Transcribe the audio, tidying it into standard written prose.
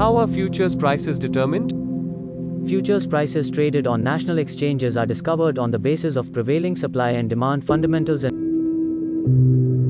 How are futures prices determined? Futures prices traded on national exchanges are discovered on the basis of prevailing supply and demand fundamentals and